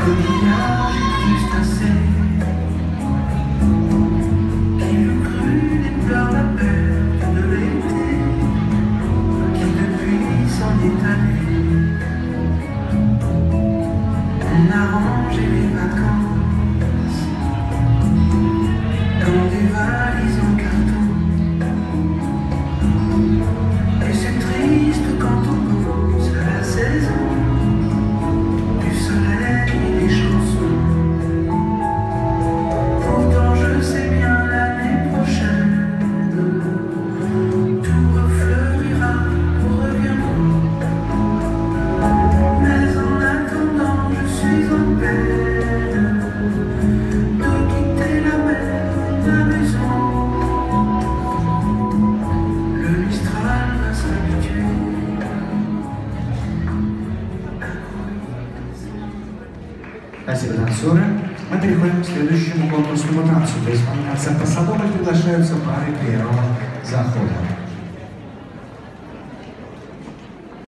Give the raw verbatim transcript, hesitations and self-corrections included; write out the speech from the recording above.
coquillage crustacé qui nous crut et pleure la perte de l'été qui depuis s'en est allé. On a rangé les vacances dans des valises en carton et c'est triste quand on pense à la saison du soleil et des chansons. Pourtant je sais bien l'année prochaine tout refleurira, tout reviendra. Mais en attendant je suis en peine de quitter la mer, la maison. Le Mistral va s'habituer. Спасибо, танцоры. Мы переходим к следующему конкурсному танцу. То есть по номинациям «Пасадобль» приглашаются пары первого захода.